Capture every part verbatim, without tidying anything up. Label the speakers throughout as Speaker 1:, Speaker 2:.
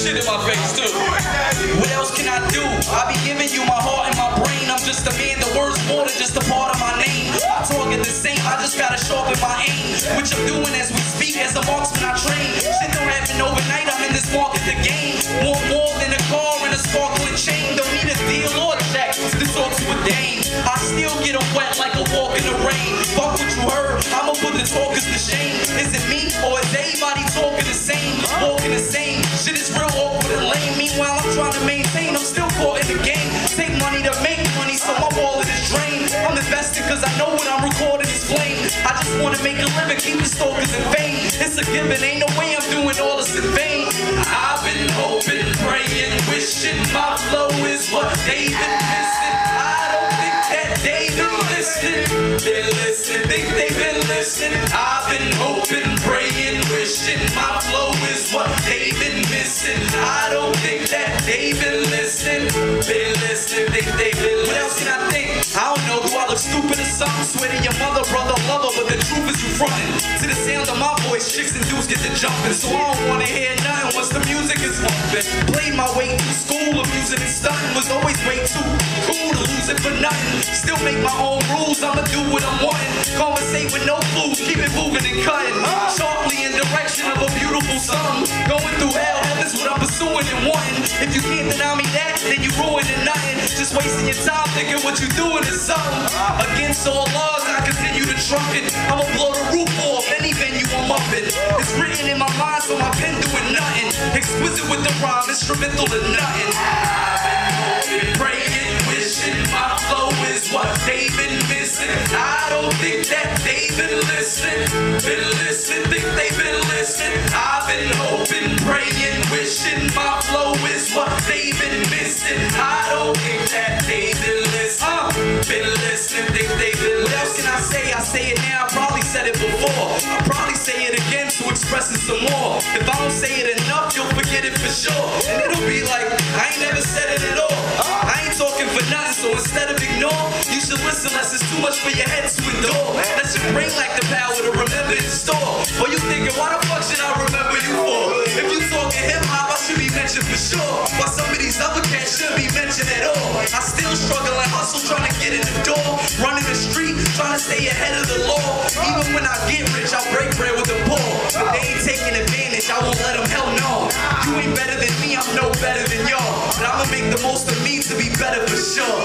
Speaker 1: shit in my face too. What else can I do? I be giving you my heart and my brain. I'm just a man, the word's more than just a part of my name. I target the same, I just gotta sharpen my aim, which I'm doing as we speak. As a marksman I train. Shit don't happen overnight, I'm in this market, the game. Want more than a car and a sparkling chain. Don't need a deal or a check to talk to a dame. I still get them wet like a walk in the rain. Fuck what you heard, I'ma put the talkers to shame. Is it me or is everybody talking the same? Walking the same, shit is real awkward and lame. Meanwhile I'm trying to maintain, I'm still caught in the game. Take money to make money, so my wallet is drained. I'm invested cause I know what I'm recording is flame. I just wanna make a living, keep the stalkers in vain. It's a given, ain't no way I'm doing all this in vain. I've been hoping, praying, wishing my flow is what they've been missing. I don't think that they've been listening. They're listening, think they've been listening. I've been hoping, praying, wishing my flow is what they've been missing. I don't think that they've been listening. Been listening, think they've been listening. What else can I think? I don't know, do I look stupid or something? Swear to your mother, brother, lover, but the truth is you frontin'. To the sound of my voice, chicks and dudes get to jumping. So I don't wanna hear nothing once the music is bumping. Played my way through school, abusing and stunting. Was always way too cool to lose it for nothing. Still make my own rules, I'ma do what I'm wanting. Conversate with no fools, keep it moving and cutting. Sharply in direction of a beautiful song. Going through hell, heaven's what I'm pursuing and wanting. If you can't deny me that, then you ruining nothing. Just wasting your time thinking what you doing is something. Against all odds, I continue to truck it. I'ma blow the roof off any venue I'm up in. It's written in my mind, so my pen doing nothing. Exquisite with the rhyme, instrumental to nothing. I've been hoping, praying, wishing my flow is what they've been missing. I don't think that they've been listening. Been listening, think they've been listening. I've been hoping, praying, wishing my flow is what they've been missing. I don't think that they've been listening. Uh, been listening, think they've been listening. What else can I say? I say it now, I probably said it before. I'll probably say it again to express it some more. If I don't say it enough, you'll forget it for sure. And it'll be like, I ain't never said it at all. I ain't talking for nothing, so instead of ignore, you should listen less, it's too much for your head to endure. Let your brain lack the power to remember in store. Or you thinking, why the fuck should I remember you for? If you talking hip-hop, I should be mentioned for sure. While some of these other cats shouldn't be mentioned at all. I still struggle and hustle trying to get in the door. Running the street, trying to stay ahead of the law. Even when I get rich, I'll break bread with the poor. If they ain't taking advantage, I won't let them, hell no. You ain't better than me, I'm no better than y'all. But I'ma make the most of me to be better for sure.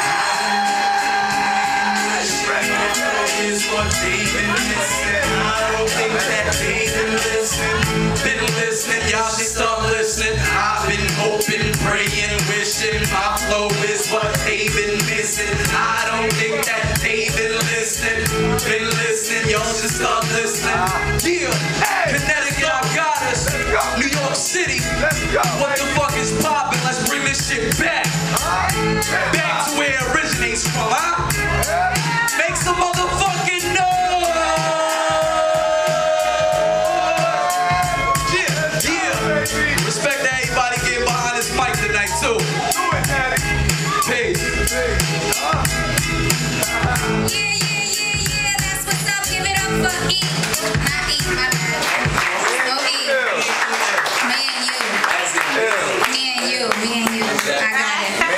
Speaker 1: Is what they've been missing. I don't think that they've been listening. Been listening, y'all should start listening. I've been hoping, praying, wishing my flow is what they've been missing. I don't think that they've been listening. Been listening, y'all should start listening. Yeah, Connecticut, I got us. New York City, what the fuck is poppin'? Let's bring this shit back. Back to where it originates from, huh? Make some motherfucking noise! Yeah, yeah. Respect to everybody getting behind this mic tonight too. Peace.
Speaker 2: Yeah, yeah, yeah, yeah. That's what's up. Give it up for E. Not E, my bad. No E. Me and you. Me and you. Me and you. I got it.